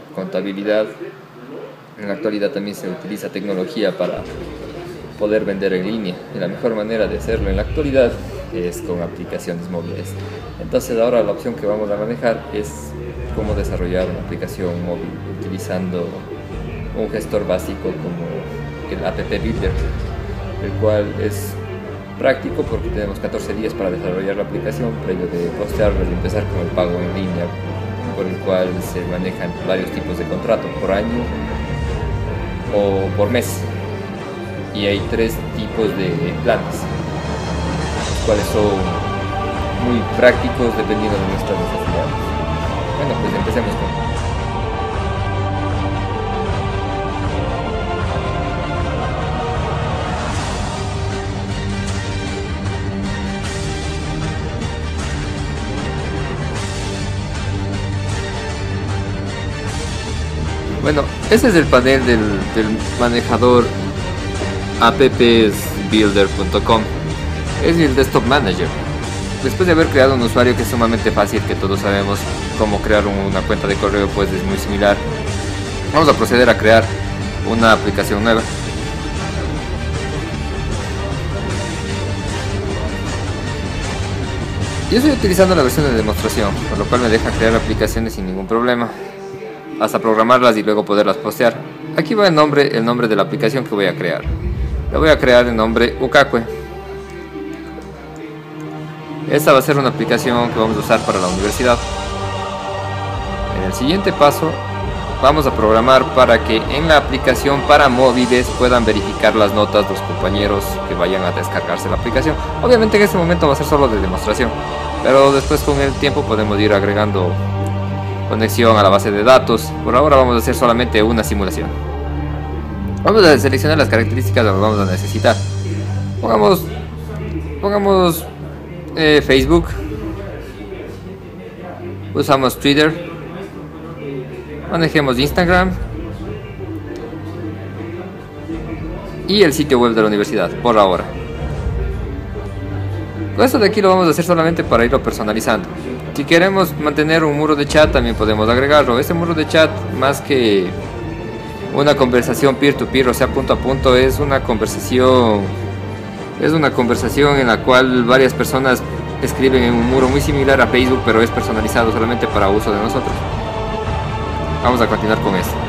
contabilidad. En la actualidad también se utiliza tecnología para poder vender en línea, y la mejor manera de hacerlo en la actualidad es con aplicaciones móviles. Entonces ahora la opción que vamos a manejar es cómo desarrollar una aplicación móvil utilizando un gestor básico como el App Builder, el cual es práctico porque tenemos 14 días para desarrollar la aplicación previo de postearla y empezar con el pago en línea, por el cual se manejan varios tipos de contrato, por año o por mes, y hay 3 tipos de planes, los cuales son muy prácticos dependiendo de nuestras necesidades. Bueno, pues empecemos con... Bueno, ese es el panel del manejador appsbuilder.com. Es el Desktop Manager. Después de haber creado un usuario, que es sumamente fácil, que todos sabemos cómo crear una cuenta de correo, pues es muy similar, vamos a proceder a crear una aplicación nueva. Yo estoy utilizando la versión de demostración, por lo cual me deja crear aplicaciones sin ningún problema, hasta programarlas y luego poderlas postear. Aquí va el nombre de la aplicación que voy a crear. Le voy a crear el nombre Ukakue. Esta va a ser una aplicación que vamos a usar para la universidad. En el siguiente paso vamos a programar para que en la aplicación para móviles puedan verificar las notas los compañeros que vayan a descargarse la aplicación. Obviamente en este momento va a ser solo de demostración, pero después con el tiempo podemos ir agregando conexión a la base de datos. Por ahora vamos a hacer solamente una simulación. Vamos a seleccionar las características que vamos a necesitar. Pongamos Facebook, usamos Twitter, manejemos Instagram y el sitio web de la universidad por ahora. Esto de aquí lo vamos a hacer solamente para irlo personalizando. Si queremos mantener un muro de chat, también podemos agregarlo. Este muro de chat, más que una conversación peer-to-peer, o sea, punto a punto, es una conversación en la cual varias personas escriben en un muro muy similar a Facebook, pero es personalizado solamente para uso de nosotros. Vamos a continuar con esto.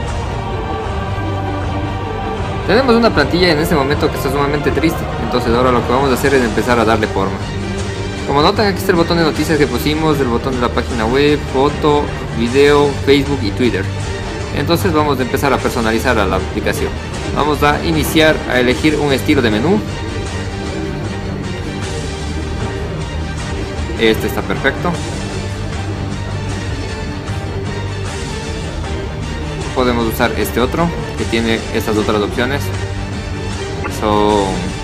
Tenemos una plantilla en este momento que está sumamente triste, entonces ahora lo que vamos a hacer es empezar a darle forma. Como notan, aquí está el botón de noticias que pusimos, el botón de la página web, foto, video, Facebook y Twitter. Entonces vamos a empezar a personalizar a la aplicación. Vamos a iniciar a elegir un estilo de menú. Este está perfecto. Podemos usar este otro que tiene estas otras opciones. Son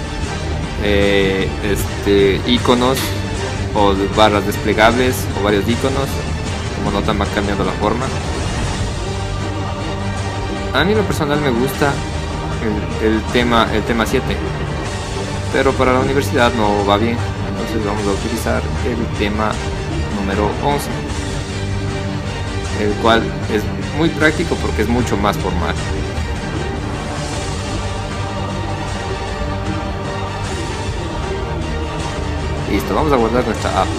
iconos o barras desplegables o varios iconos. Como notan, va cambiando la forma. A mí en lo personal me gusta el tema 7, pero para la universidad no va bien, entonces vamos a utilizar el tema número 11, el cual es muy práctico porque es mucho más formal. Listo, vamos a guardar nuestra app.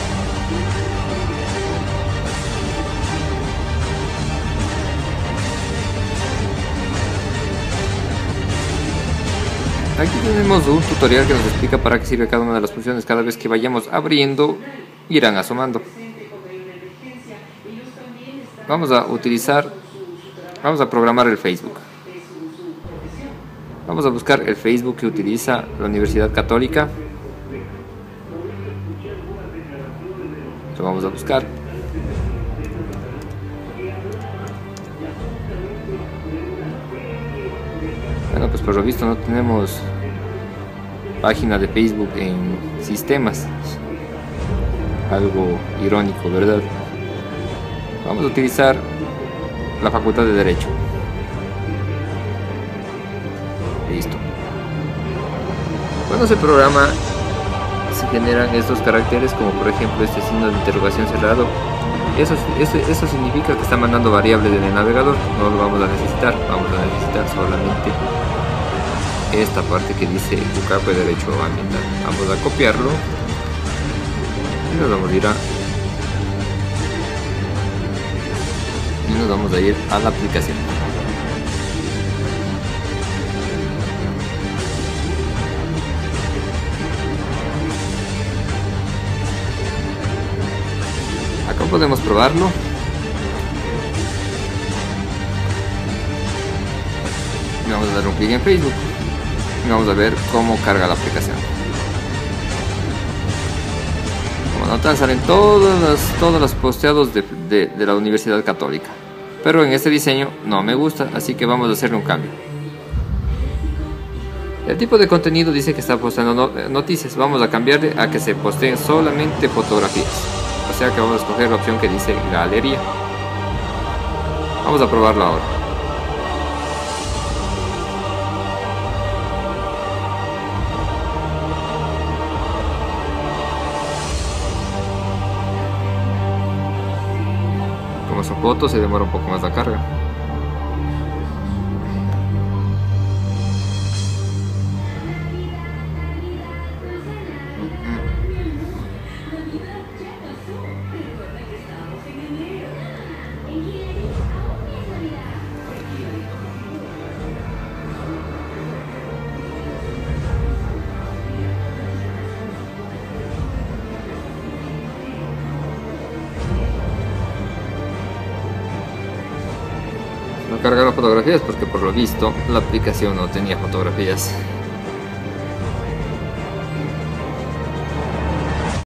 Aquí tenemos un tutorial que nos explica para qué sirve cada una de las funciones. Cada vez que vayamos abriendo, irán asomando. Vamos a programar el Facebook. Vamos a buscar el Facebook que utiliza la Universidad Católica. Lo vamos a buscar. Bueno, pues por lo visto no tenemos página de Facebook en sistemas. Algo irónico, ¿verdad? Vamos a utilizar la Facultad de Derecho. Listo. Cuando se programa, se generan estos caracteres, como por ejemplo este signo de interrogación cerrado, Eso significa que está mandando variables en el navegador. No lo vamos a necesitar. Vamos a necesitar solamente esta parte que dice UCAP de derecho ambiental. Vamos a copiarlo y nos vamos a ir a la aplicación. Acá podemos probarlo. Vamos a dar un clic en Facebook y vamos a ver cómo carga la aplicación. Como notan, salen todos los posteados de la Universidad Católica, pero en este diseño no me gusta, así que vamos a hacerle un cambio. El tipo de contenido dice que está posteando noticias. Vamos a cambiarle a que se posteen solamente fotografías, o sea que vamos a escoger la opción que dice galería. Vamos a probarlo ahora. Como son fotos, se demora un poco más la carga. No carga las fotografías porque por lo visto la aplicación no tenía fotografías.